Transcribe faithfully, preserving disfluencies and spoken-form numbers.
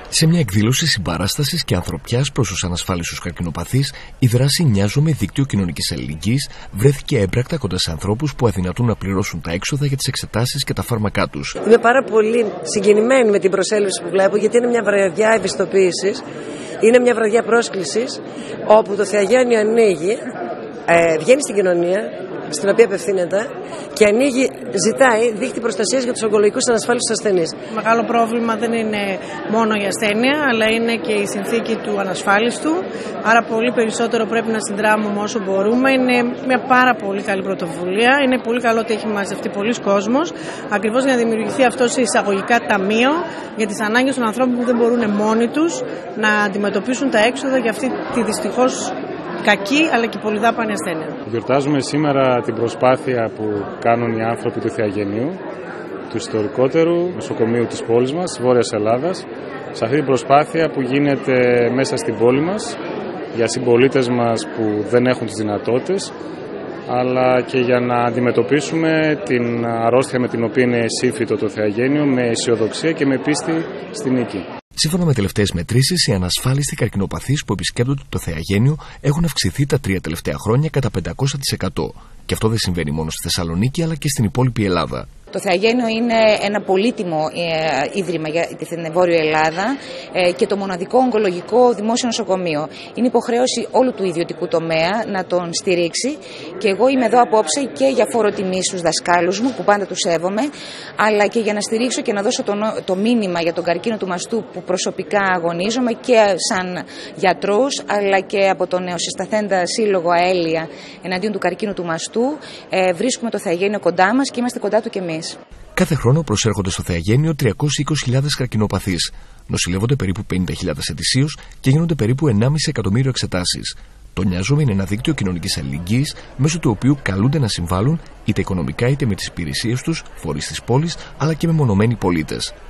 Σε μια εκδήλωση συμπαράστασης και ανθρωπιάς προς τους ανασφάλιστους καρκινοπαθείς, η δράση «Νοιάζομαι, δίκτυο κοινωνικής αλληλεγγύης» βρέθηκε έμπρακτα κοντά σε ανθρώπους που αδυνατούν να πληρώσουν τα έξοδα για τις εξετάσεις και τα φάρμακά τους. Είμαι πάρα πολύ συγκινημένη με την προσέλευση που βλέπω, γιατί είναι μια βραδιά ευαισθητοποίησης, είναι μια βραδιά πρόσκλησης, όπου το Θεαγέννιο ανοίγει, ε, βγαίνει στην κοινωνία, στην οποία απευθύνεται και ανοίγει, ζητάει δίκτυ προστασίας για τους ογκολογικούς ανασφάλιστους ασθενείς. Μεγάλο πρόβλημα δεν είναι μόνο η ασθένεια, αλλά είναι και η συνθήκη του ανασφάλιστου. Άρα πολύ περισσότερο πρέπει να συνδράμουμε όσο μπορούμε. Είναι μια πάρα πολύ καλή πρωτοβουλία. Είναι πολύ καλό ότι έχει μαζευτεί πολλοί κόσμος, ακριβώς για να δημιουργηθεί αυτό σε εισαγωγικά ταμείο για τις ανάγκες των ανθρώπων που δεν μπορούν μόνοι τους να αντιμετωπίσουν τα έξοδα για αυτή τη δυστυχώς κακή αλλά και πολυδάπανη ασθένεια. Γιορτάζουμε σήμερα την προσπάθεια που κάνουν οι άνθρωποι του Θεαγενείου, του ιστορικότερου νοσοκομείου της πόλης μας, Βόρειας Ελλάδας, σε αυτή την προσπάθεια που γίνεται μέσα στην πόλη μας για συμπολίτες μας που δεν έχουν τις δυνατότητες, αλλά και για να αντιμετωπίσουμε την αρρώστια με την οποία είναι σύμφυτο το Θεαγένειο με αισιοδοξία και με πίστη στη νίκη. Σύμφωνα με τελευταίες μετρήσεις, οι ανασφάλιστοι καρκινοπαθείς που επισκέπτονται το Θεαγένειο έχουν αυξηθεί τα τρία τελευταία χρόνια κατά πεντακόσια τοις εκατό. Και αυτό δεν συμβαίνει μόνο στη Θεσσαλονίκη αλλά και στην υπόλοιπη Ελλάδα. Το Θεαγένειο είναι ένα πολύτιμο ε, ίδρυμα για την Βόρεια Ελλάδα ε, και το μοναδικό ογκολογικό δημόσιο νοσοκομείο. Είναι υποχρέωση όλου του ιδιωτικού τομέα να τον στηρίξει και εγώ είμαι εδώ απόψε και για φόρο τιμή στους δασκάλους μου που πάντα τους σέβομαι, αλλά και για να στηρίξω και να δώσω το, το μήνυμα για τον καρκίνο του μαστού που προσωπικά αγωνίζομαι και σαν γιατρός, αλλά και από τον νεοσυσταθέντα σύλλογο ΑΕΛΙΑ εναντίον του καρκίνου του μαστού. Ε, βρίσκουμε το Θεαγένειο κοντά μας και είμαστε κοντά του κι εμείς. Κάθε χρόνο προσέρχονται στο Θεαγένειο τριακόσιες είκοσι χιλιάδες καρκινοπαθείς. Νοσηλεύονται περίπου πενήντα χιλιάδες ετησίως και γίνονται περίπου ενάμιση εκατομμύριο εξετάσεις. Το Νοιάζομαι είναι ένα δίκτυο κοινωνικής αλληλεγγύης, μέσω του οποίου καλούνται να συμβάλλουν είτε οικονομικά είτε με τις υπηρεσίες τους, φορείς της πόλης, αλλά και μεμονωμένοι πολίτες.